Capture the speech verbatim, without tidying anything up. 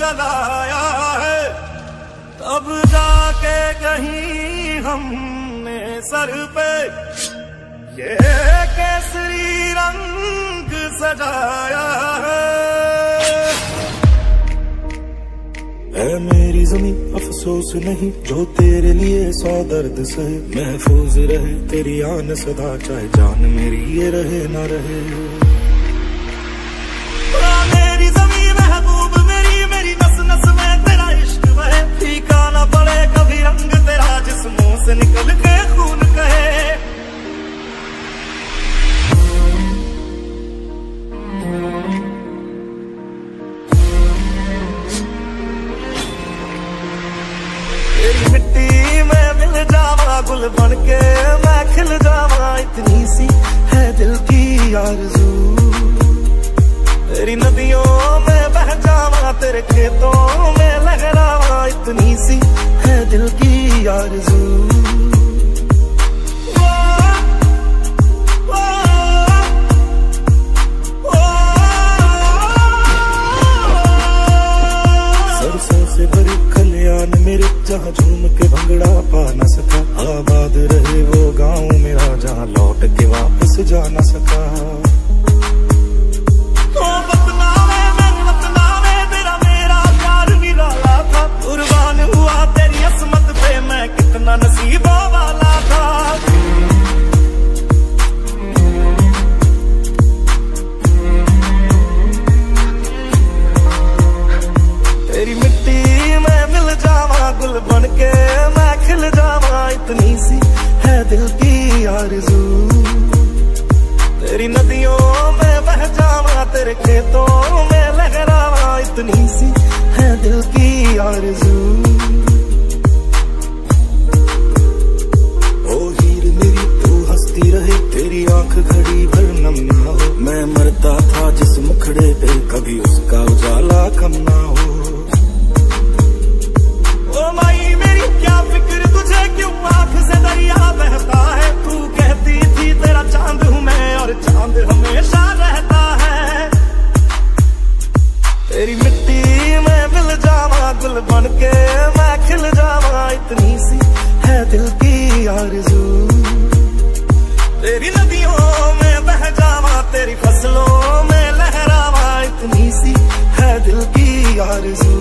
जलाया है, तब जाके कहीं हमने सर पे ये केसरी रंग सजाया है। ऐ मेरी ज़मीं अफसोस नहीं जो तेरे लिए सौ दर्द सहे, महफूज रहे तेरी आन सदा चाहे जान मेरी ये रहे ना रहे। मेरी ज़मीं महबूब मेरी, मेरी नस नस में तेरा इश्क बहे, फीका ना पड़े कभी रंग तेरा जिस मुंह से निकल के खून कहे। तेरी मिट्टी में मिल जावा गुल बन के मैं खिल जावा, इतनी सी है दिल की आरज़ू। तेरी नदियों में बह जावा तेरे खेतों में लहरावा, इतनी सी है दिल की आरज़ू। सरसों से भरी खलियान मेरे जहाँ झूम के भंगड़ा पा न सका, आबाद रहे वो गाँव मेरा जहाँ लौट के वापस जा न सका। तो बतलावे मैं बतलावे तेरा मेरा प्यार निराला था, कुर्बान हुआ तेरी असमत पे मैं कितना नसीबों वाला था। तेरी मिट्टी में मिल जावा गुल बन के मैं खिल जावा, इतनी सी है दिल की आरज़ू। तेरी नदियों में बह जावा तेरे खेतों में लहरावा, इतनी सी है दिल की आरज़ू। ओ हीर मेरी तू हंसती रहे, तेरी आंख घड़ी भर नम ना हो, मैं मरता था जिस मुखड़े पे कभी उसका उजाला कम ना हो। ओ माई मेरी क्या फिक्र तुझे क्यों आंख से दरिया बहता है, तू कहती थी तेरा चांद हूँ मैं और चांद हमेशा रहता है। तेरी मिट्टी में मिल जावा गुल बन के मैं खिल जावा, इतनी सी है दिल की आरज़ू। तेरी नदियों में बह जावा तेरी फसलों में लहरावा, इतनी सी है दिल की आरज़ू।